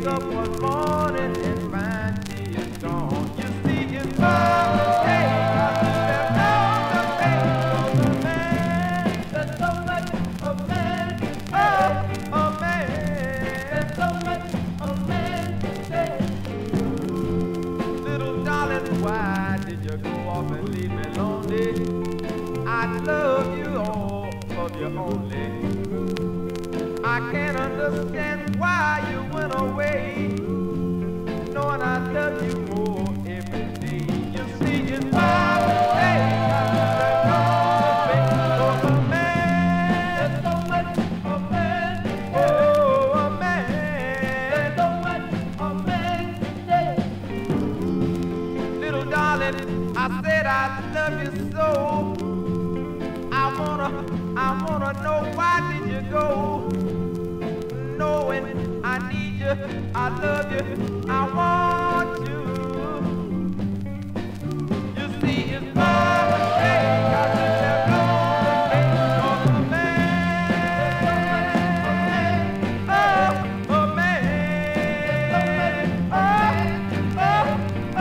wake up one morning and find she is gone. You see, it's my mistake. There's no mistake for the man. There's so much a man can say. Oh, a man. There's so much a man can say. Little darling, why did you go off and leave me lonely? I love you all for you only. I can't understand why you went away, knowing I love you more every day. You see, it's my mistake. There's no mistake for a man. There's so much a man can say. Oh, a man. There's so much a man can say. Little darling, I said I love you so. I wanna know why did you go? Knowing I need you, I love you, I want you. You see, it's my mistake. I should have known the face of a man. Oh, a man. Oh, a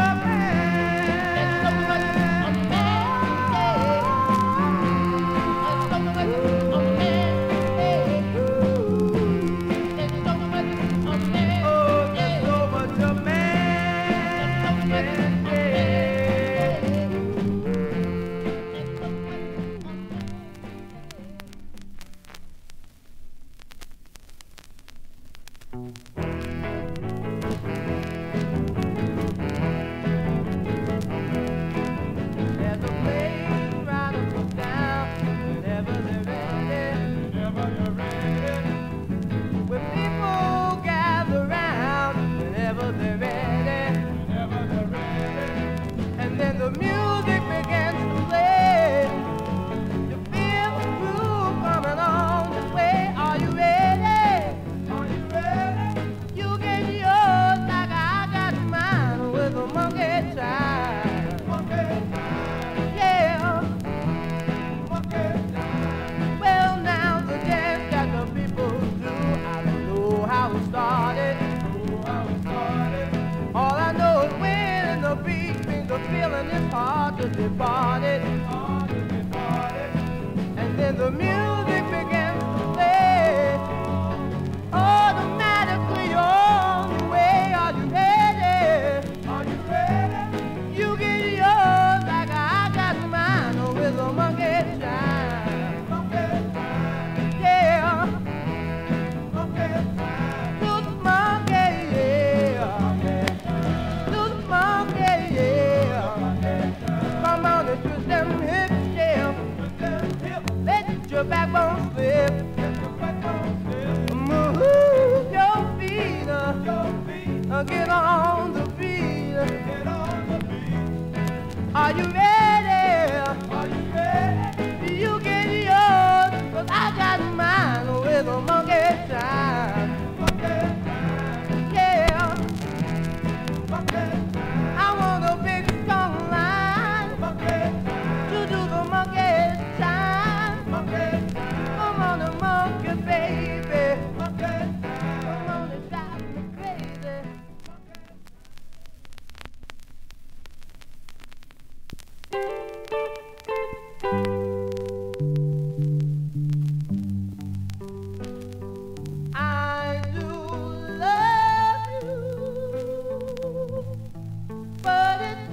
departed, and then the music began to play. Automatically on the way. Are you ready? Are you ready? You get yours like I got mine with a monkey time. Monkey time. Yeah. Monkey time. Look, monkey, yeah. Look, monkey, yeah. Come on and twist them hips, yeah. Let your backbone slip. Move your feet, get on the beat. Are you ready? Are you ready? You get yours, 'cause I got mine with a monkey time. Yeah. I want a big strong line to do the monkey time. Come on, the monkey baby. Come on and drive me crazy. I do love you, but it's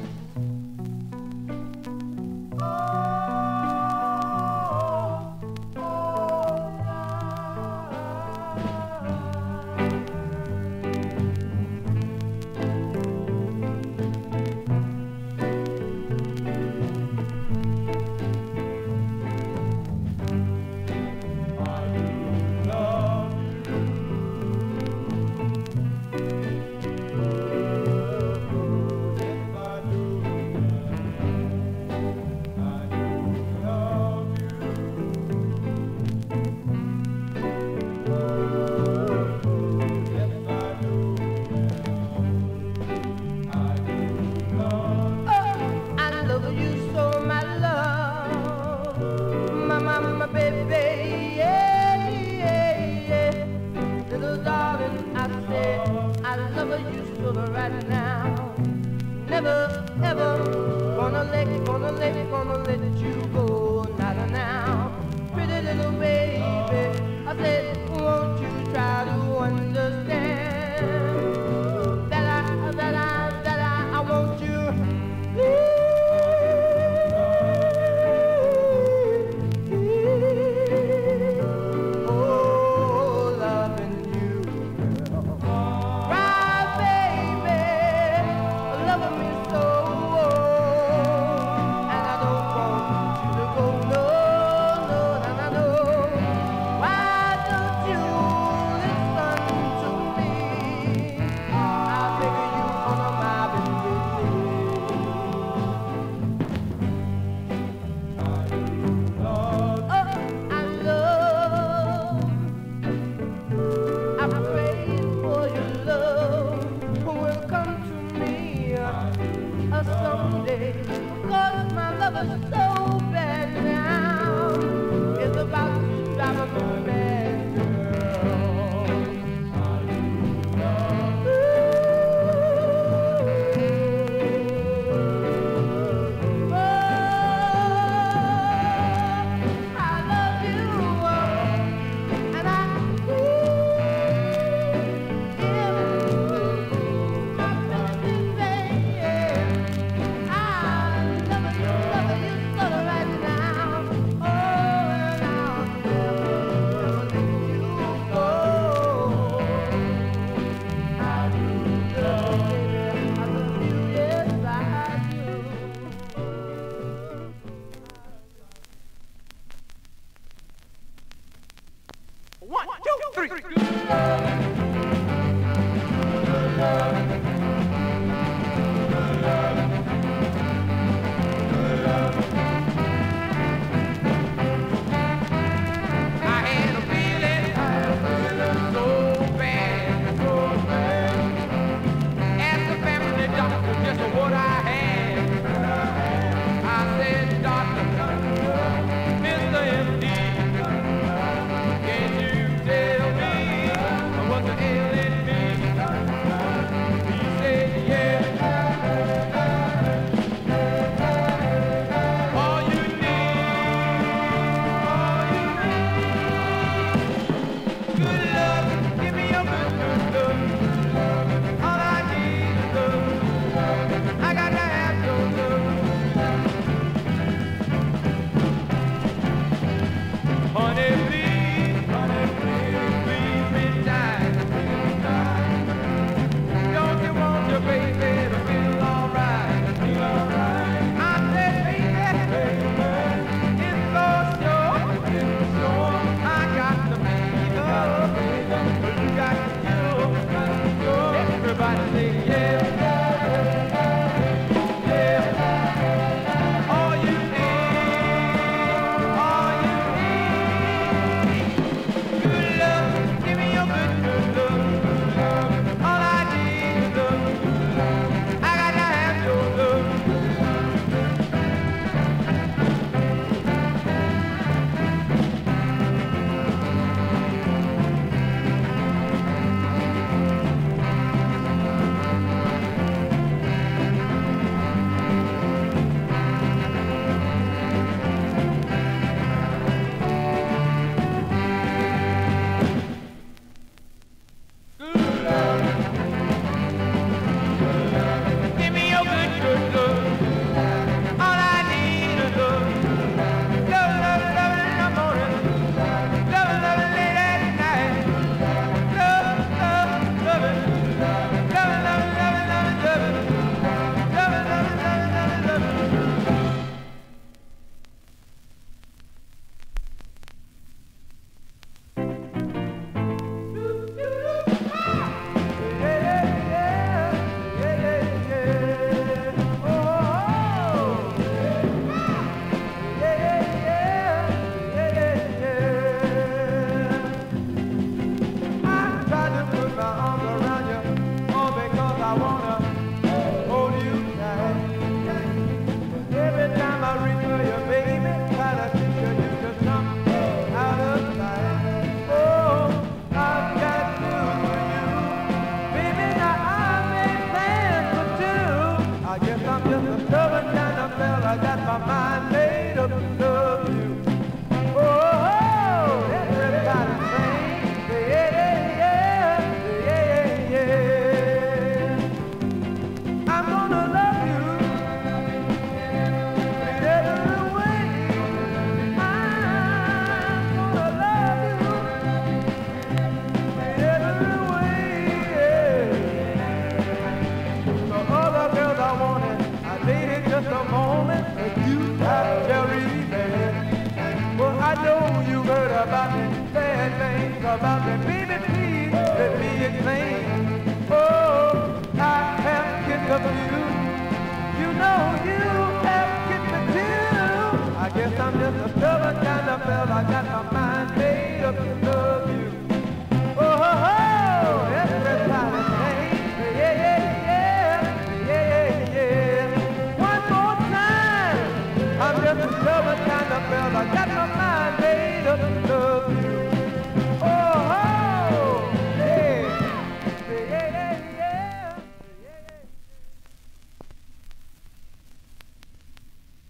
baby, yeah, yeah, yeah. Little darling, I said I love you so right now. Never, ever gonna let you go. Not now. Pretty little baby, I said, won't you try to understand that I want you. Oh, loving you, right, baby, loving me so, and I don't want you to go, no, no, no, no, no. Why don't you listen to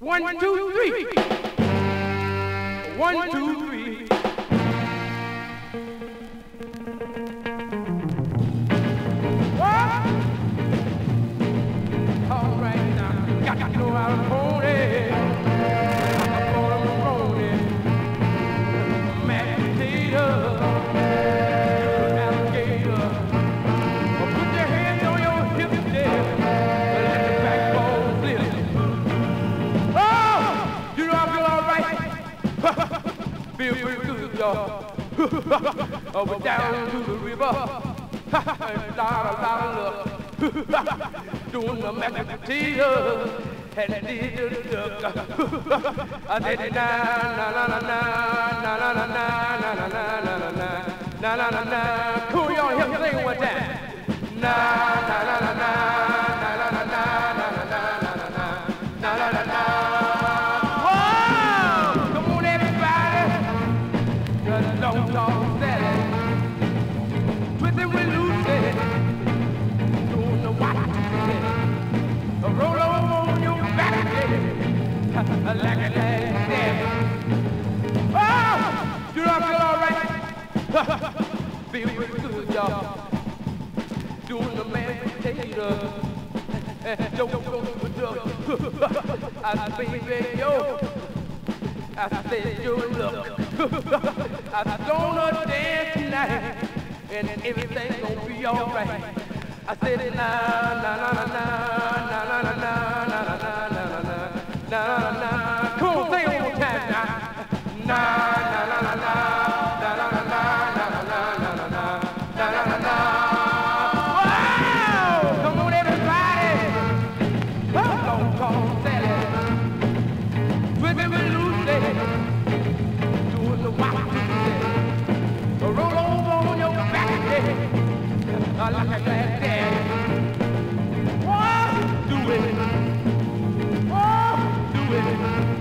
1, 2, 3. 1, 2, 3. What? All right now, got to know how to pony. I'm gonna macaroni, mashed potato, alligator. Put your hands on your hips there, let the backbone flip. Oh, you know I feel all right. Feel pretty good, y'all. Over down to the river. A lot of love. Doing the mashed potato. And did the duck. I said na na na na na na na na na na na na na na na. Cool, y'all help me sing one time. Na na na na na na na na na na na na na na. Whoa! Come on, everybody. Just don't talk Sally. Twist it with Lucy. Doing the what? Roll over on your back, like a last. Oh, do I feel all right? Feel pretty good, y'all. Doing the mashed potato. Don't go to the duck. I say, baby, yo. I said, yo, look. I'm gonna dance tonight, and everything's gonna be all right. I said, na na na na na na na na na na na na na na na. Come on, sing it one more time now. Na na na na na na na na na na na na na na na. Wow! Come on, everybody. Don't call Sally. Twisting with Lucy. Doing the wild Lucy. Roll over on your back. Like a glad dad. Oh, do it. Oh, do it.